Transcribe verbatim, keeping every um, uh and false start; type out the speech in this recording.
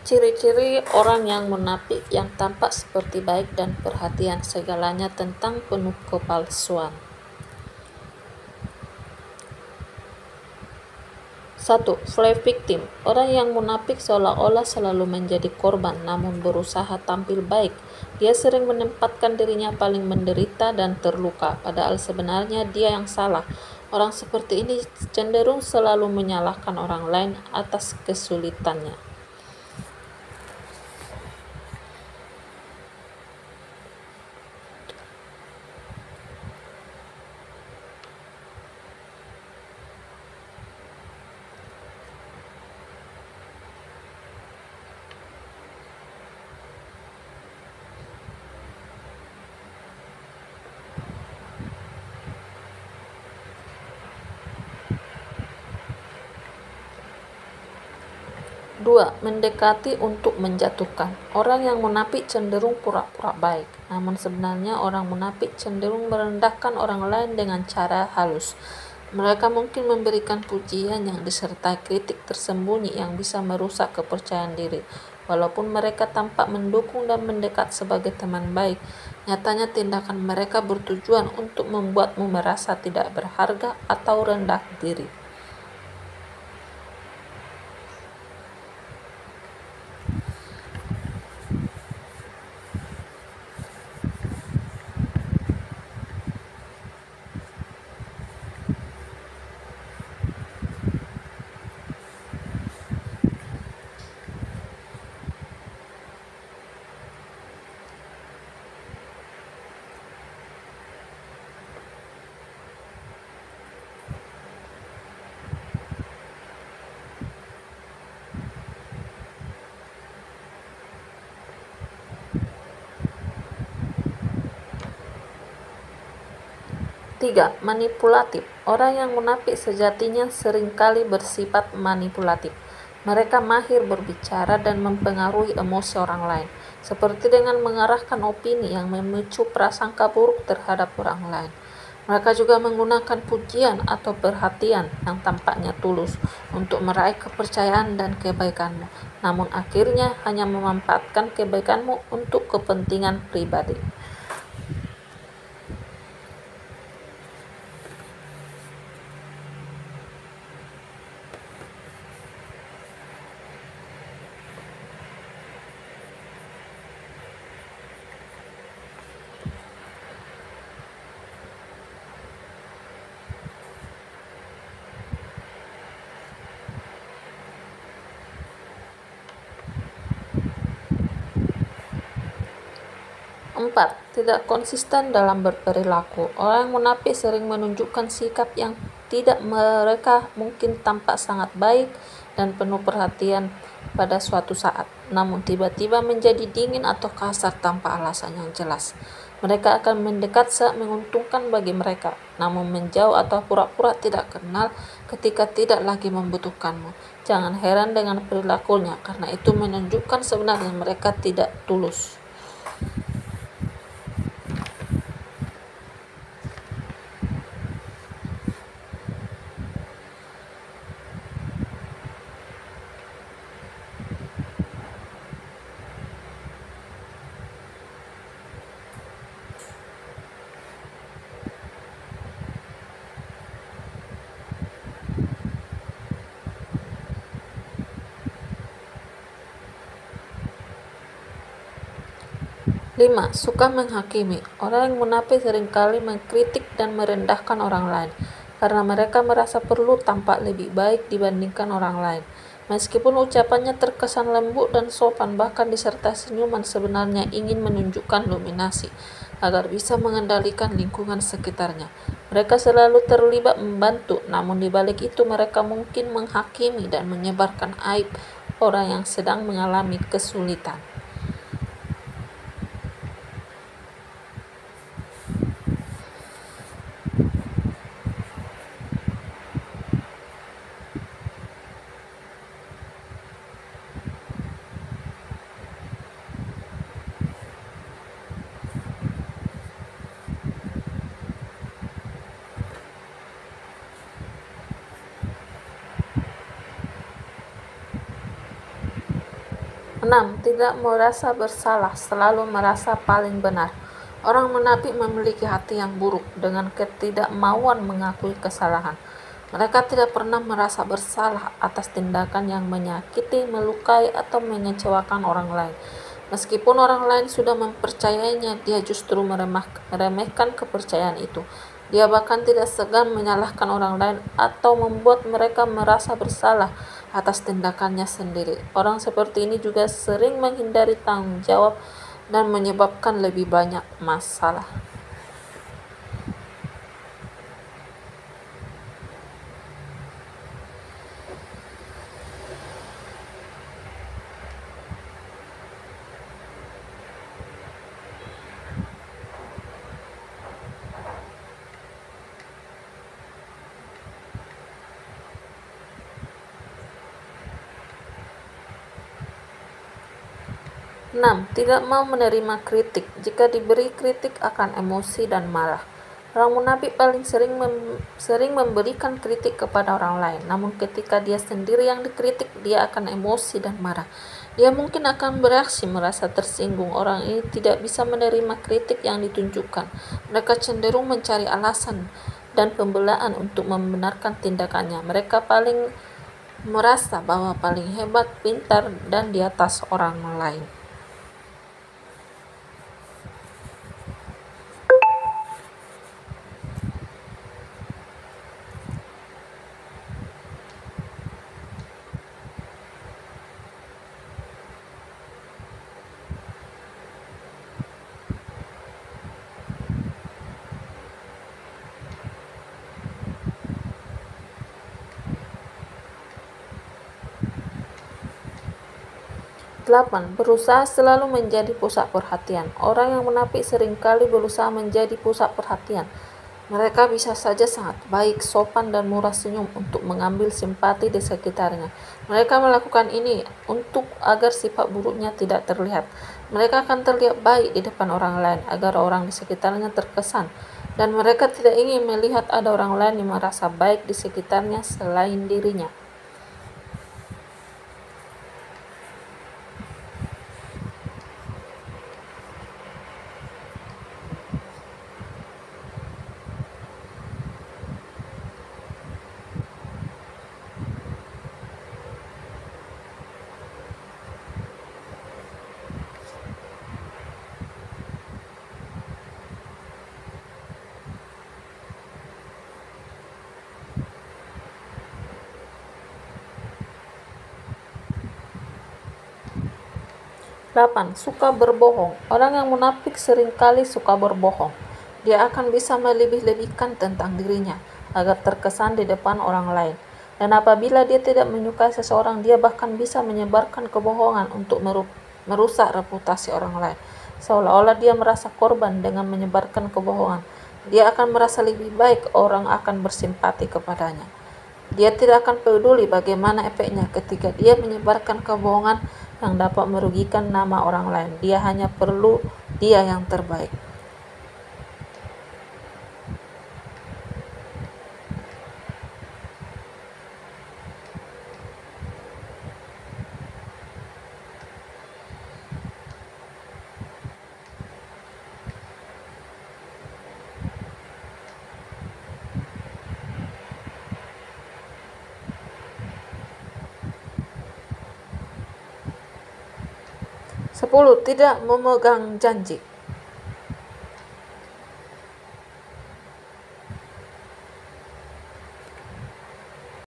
Ciri-ciri orang yang munafik yang tampak seperti baik dan perhatian segalanya tentang penuh kepalsuan. Satu. Play victim. Orang yang munafik seolah-olah selalu menjadi korban namun berusaha tampil baik. Dia sering menempatkan dirinya paling menderita dan terluka, padahal sebenarnya dia yang salah. Orang seperti ini cenderung selalu menyalahkan orang lain atas kesulitannya. Dua. Mendekati untuk menjatuhkan. Orang yang munafik cenderung pura-pura baik, namun sebenarnya orang munafik cenderung merendahkan orang lain dengan cara halus. Mereka mungkin memberikan pujian yang disertai kritik tersembunyi yang bisa merusak kepercayaan diri. Walaupun mereka tampak mendukung dan mendekat sebagai teman baik, nyatanya tindakan mereka bertujuan untuk membuatmu merasa tidak berharga atau rendah diri. Tiga. Manipulatif. Orang yang munafik sejatinya seringkali bersifat manipulatif. Mereka mahir berbicara dan mempengaruhi emosi orang lain, seperti dengan mengarahkan opini yang memicu prasangka buruk terhadap orang lain. Mereka juga menggunakan pujian atau perhatian yang tampaknya tulus untuk meraih kepercayaan dan kebaikanmu, namun akhirnya hanya memanfaatkan kebaikanmu untuk kepentingan pribadi. Empat. Tidak konsisten dalam berperilaku. Orang munafik sering menunjukkan sikap yang tidak mereka mungkin tampak sangat baik dan penuh perhatian pada suatu saat, namun tiba-tiba menjadi dingin atau kasar tanpa alasan yang jelas. Mereka akan mendekat saat menguntungkan bagi mereka, namun menjauh atau pura-pura tidak kenal ketika tidak lagi membutuhkanmu. Jangan heran dengan perilakunya, karena itu menunjukkan sebenarnya mereka tidak tulus. Lima. Suka menghakimi. Orang yang munafik seringkali mengkritik dan merendahkan orang lain karena mereka merasa perlu tampak lebih baik dibandingkan orang lain. Meskipun ucapannya terkesan lembut dan sopan, bahkan disertai senyuman, sebenarnya ingin menunjukkan dominasi agar bisa mengendalikan lingkungan sekitarnya. Mereka selalu terlibat membantu, namun di balik itu mereka mungkin menghakimi dan menyebarkan aib orang yang sedang mengalami kesulitan. enam. Tidak merasa bersalah, selalu merasa paling benar. Orang munafik memiliki hati yang buruk dengan ketidakmauan mengakui kesalahan. Mereka tidak pernah merasa bersalah atas tindakan yang menyakiti, melukai, atau mengecewakan orang lain. Meskipun orang lain sudah mempercayainya, dia justru meremehkan kepercayaan itu. Dia bahkan tidak segan menyalahkan orang lain atau membuat mereka merasa bersalah atas tindakannya sendiri. Orang seperti ini juga sering menghindari tanggung jawab dan menyebabkan lebih banyak masalah. enam. Tidak mau menerima kritik. Jika diberi kritik akan emosi dan marah. Orang munafik paling sering mem sering memberikan kritik kepada orang lain, namun ketika dia sendiri yang dikritik, dia akan emosi dan marah. Dia mungkin akan bereaksi merasa tersinggung. Orang ini tidak bisa menerima kritik yang ditunjukkan. Mereka cenderung mencari alasan dan pembelaan untuk membenarkan tindakannya. Mereka paling merasa bahwa paling hebat, pintar, dan di atas orang lain. delapan. Berusaha selalu menjadi pusat perhatian. Orang yang munafik seringkali berusaha menjadi pusat perhatian. Mereka bisa saja sangat baik, sopan, dan murah senyum untuk mengambil simpati di sekitarnya. Mereka melakukan ini untuk agar sifat buruknya tidak terlihat. Mereka akan terlihat baik di depan orang lain agar orang di sekitarnya terkesan. Dan mereka tidak ingin melihat ada orang lain yang merasa baik di sekitarnya selain dirinya. delapan. Suka berbohong. Orang yang munafik seringkali suka berbohong. Dia akan bisa melebih-lebihkan tentang dirinya agar terkesan di depan orang lain. Dan apabila dia tidak menyukai seseorang, dia bahkan bisa menyebarkan kebohongan untuk merusak reputasi orang lain. Seolah-olah dia merasa korban dengan menyebarkan kebohongan. Dia akan merasa lebih baik orang akan bersimpati kepadanya. Dia tidak akan peduli bagaimana efeknya ketika dia menyebarkan kebohongan yang dapat merugikan nama orang lain. Dia hanya perlu dia yang terbaik. sepuluh. Tidak memegang janji.